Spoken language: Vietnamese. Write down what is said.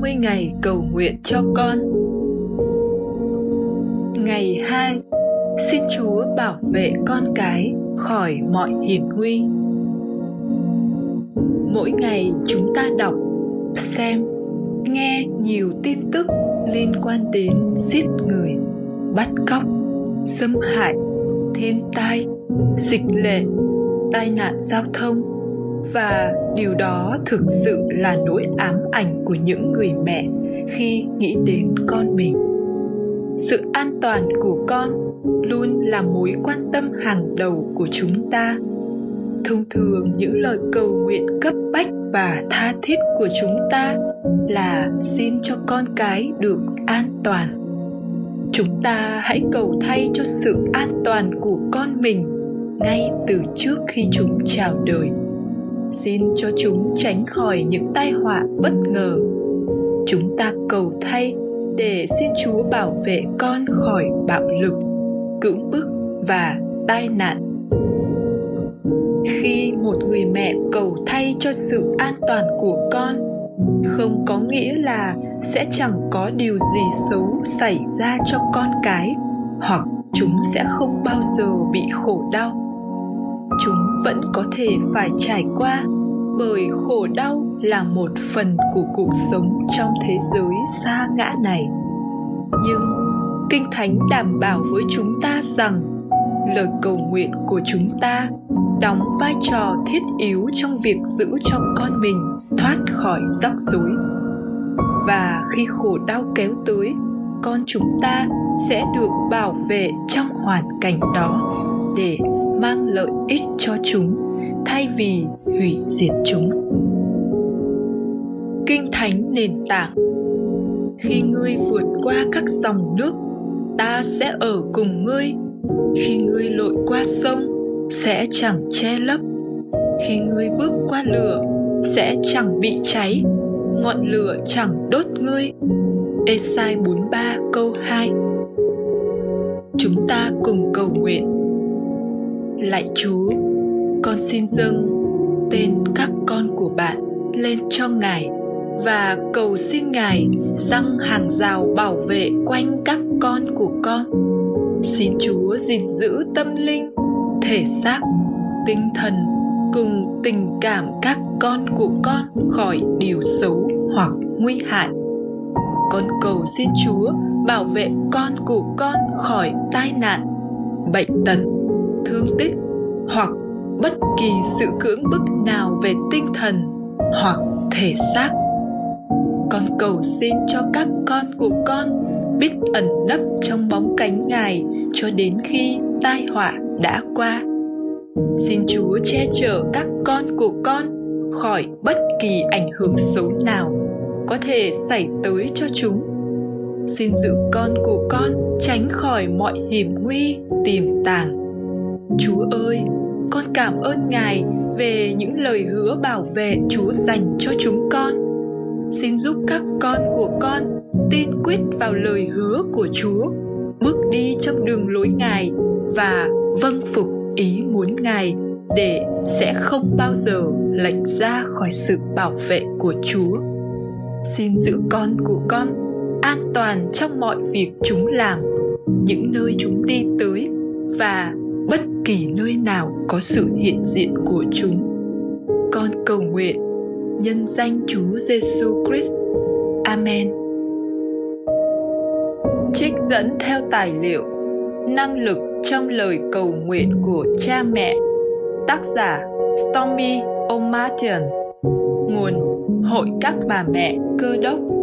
30 ngày cầu nguyện cho con. Ngày 2. Xin Chúa bảo vệ con cái khỏi mọi hiểm nguy. Mỗi ngày chúng ta đọc, xem, nghe nhiều tin tức liên quan đến giết người, bắt cóc, xâm hại, thiên tai, dịch lệ, tai nạn giao thông, và điều đó thực sự là nỗi ám ảnh của những người mẹ khi nghĩ đến con mình. Sự an toàn của con luôn là mối quan tâm hàng đầu của chúng ta. Thông thường những lời cầu nguyện cấp bách và tha thiết của chúng ta là xin cho con cái được an toàn. Chúng ta hãy cầu thay cho sự an toàn của con mình ngay từ trước khi chúng chào đời. Xin cho chúng tránh khỏi những tai họa bất ngờ. Chúng ta cầu thay để xin Chúa bảo vệ con khỏi bạo lực, cưỡng bức và tai nạn. Khi một người mẹ cầu thay cho sự an toàn của con, không có nghĩa là sẽ chẳng có điều gì xấu xảy ra cho con cái, hoặc chúng sẽ không bao giờ bị khổ đau. Chúng vẫn có thể phải trải qua, bởi khổ đau là một phần của cuộc sống trong thế giới sa ngã này. Nhưng Kinh Thánh đảm bảo với chúng ta rằng lời cầu nguyện của chúng ta đóng vai trò thiết yếu trong việc giữ cho con mình thoát khỏi rắc rối. Và khi khổ đau kéo tới, con chúng ta sẽ được bảo vệ trong hoàn cảnh đó để mang lợi ích cho chúng thay vì hủy diệt chúng. Kinh Thánh nền tảng: khi ngươi vượt qua các dòng nước, ta sẽ ở cùng ngươi. Khi ngươi lội qua sông, sẽ chẳng che lấp. Khi ngươi bước qua lửa, sẽ chẳng bị cháy, ngọn lửa chẳng đốt ngươi. Ê-sai 43 câu 2. Chúng ta cùng cầu nguyện. Lạy Chúa, con xin dâng tên các con của bạn lên cho Ngài và cầu xin Ngài giăng hàng rào bảo vệ quanh các con của con. Xin Chúa gìn giữ tâm linh, thể xác, tinh thần cùng tình cảm các con của con khỏi điều xấu hoặc nguy hại. Con cầu xin Chúa bảo vệ con của con khỏi tai nạn, bệnh tật, thương tích hoặc bất kỳ sự cưỡng bức nào về tinh thần hoặc thể xác. Con cầu xin cho các con của con biết ẩn nấp trong bóng cánh Ngài cho đến khi tai họa đã qua. Xin Chúa che chở các con của con khỏi bất kỳ ảnh hưởng xấu nào có thể xảy tới cho chúng. Xin giữ con của con tránh khỏi mọi hiểm nguy tiềm tàng. Chúa ơi, con cảm ơn Ngài về những lời hứa bảo vệ Chúa dành cho chúng con. Xin giúp các con của con tin quyết vào lời hứa của Chúa, bước đi trong đường lối Ngài và vâng phục ý muốn Ngài, để sẽ không bao giờ lệch ra khỏi sự bảo vệ của Chúa. Xin giữ con của con an toàn trong mọi việc chúng làm, những nơi chúng đi tới và bất kỳ nơi nào có sự hiện diện của chúng. Con cầu nguyện nhân danh Chúa Giêsu Christ. Amen. Trích dẫn theo tài liệu Năng lực trong lời cầu nguyện của cha mẹ. Tác giả Stormy O'Martian. Nguồn Hội các bà mẹ Cơ đốc